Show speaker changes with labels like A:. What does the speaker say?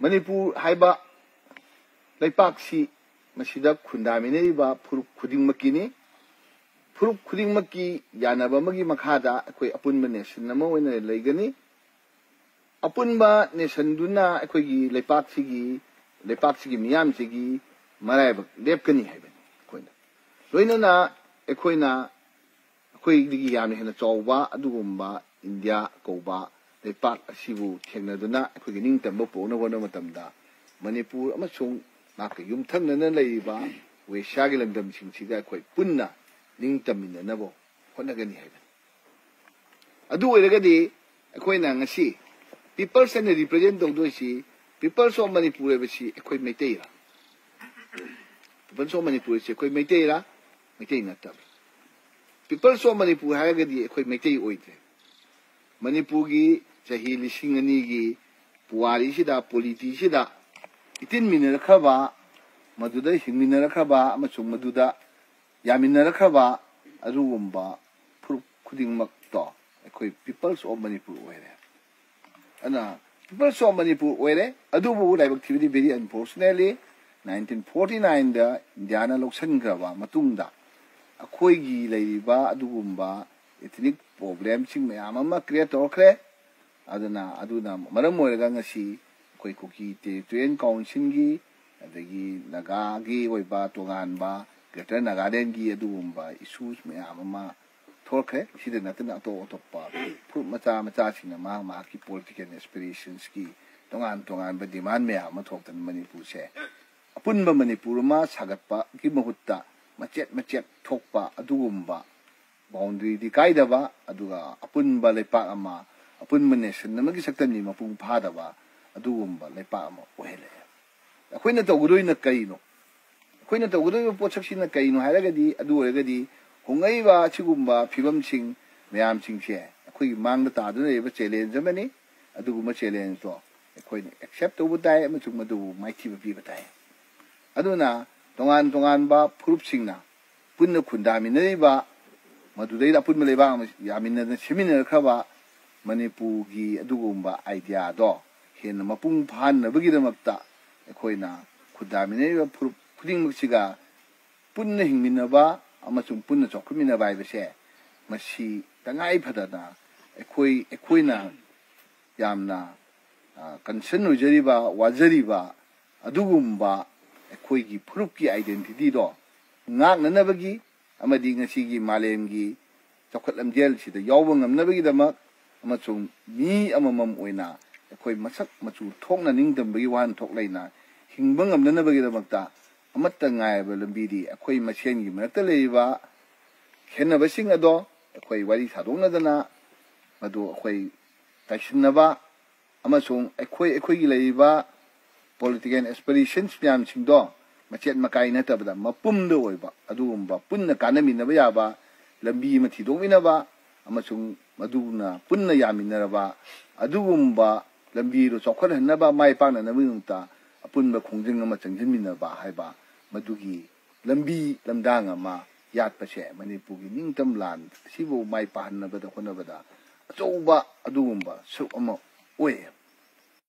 A: Manipur haiba Laipaksi Masida Kundamineba Puruk Kuding Makini Puruk Kuding Maki Yanaba Magi Makada, Aquay Apunba Nation, Namo in a Legani Apunba Nation Duna, Aquay Laipaksigi, Laipaksigi Miamsigi, Marab, Lepkani Haven. Loinana, Equina, Aquay Yami and a Tolba, Adumba, India, Koba, Laipak, Sivu, Tenaduna, Aquay Tambo, no one of them da. Manipur, Amazon. Maka yung tang na nalaiba, we shagilang damsing siga kway punna, ning tamin na nabo, kung na gani hagan. Adu ay lagadi, ako'y na nga si, people sa na-represent doon si, people sa Manipur ay si, ako'y may tira. People sa Manipur si, ako'y may tira na tabi. People sa Manipur hagadi, ako'y may tira oite. Manipugi, sa hilising anigi, puwari sida, politi sida, Itin Minarakaba, Maduda, Himiнаrakaba, Machum Maduda, Yaminarakaba, Arumba, Kuding Makto, a peoples of Manipur were. And peoples of Manipur were, Adubu live activity very unfortunately, 1949, the Indiana Loksangrava, Matunda, a Koigi Ladiba, Adumba, ethnic problem, Sing Mayamama, creator, Aduna, Maramoregangasi. Cookie, Tuan Counsingi, the Nagagi, Weba, Toganba, Greater Nagadengi, Adumba, issues me Amama, Torque, she did nothing at all to pop. Put Mataching a Maki political aspirations ski, Tongan, but demand me Amatok and Manipur say. Apunba Manipuruma, Sagapa, Gimahuta, Machet, Tokpa, Adumba, boundary the Kaidava, Aduga, Apunba Lepama, Apunmanes, and the Magisatani Mapum Padava. Adumba, Lepamo, Wele. A queen at Ogudu in a Caino. A queen at Ogudu Pochakin a Caino, Haragadi, Adu Regadi, Hungaiva, Chigumba, Pibam Sing, Miam Sing Share. A queen mang the Tadu, ever Chele in Germany, Aduma Chele and so. A queen, except over time, Madu, my team of Pivatai. Aduna, Tongan, Purupsingna, Punna Kundamineva, Madudeda Punmaleva, Yamina, the Seminar Kava, Manipugi, Adumba, idea do. In the Mapung Pan, the Bugidamata, a coina, Kudamina, putting Muxiga, Punning Minava, Amazon Punna Chocumina by the share. Mashi, Tangai Padana, a quina, Yamna, Consenu Jeriba, Wazeriba, Adugumba, a quigi, Pruki identity do. Nang Navagi, Amading Sigi, Malemgi, Chocolate Gel, the Yawang of Navigidama, Amazon, me amam wina. Koi masak machu thok na ning dam bagi wan thok laina hingbang am na bagi da makta amatta ngai ba lambidi akoi masen gi marakta leiba khenna ba sing ado akoi wari thadong na dana madu akoi taishinna ba amasung akoi gi leiba political aspirations pyam sing do machet makai na ta ba mapum do oi ba adumba punna kanami na ba ya ba lambi ma thidong ina ba amasung maduna punna yaminna ba adumba Lambiro chocolate and never my pan and a winta, upon the Kongjing of Machanjimina Bahaiba, Madugi, Lambi, Lamdanga ma, Yat Pache, Manipugi, Ningtam land, Sivo my pan, never the Honavada, Soba, Adumba, so way.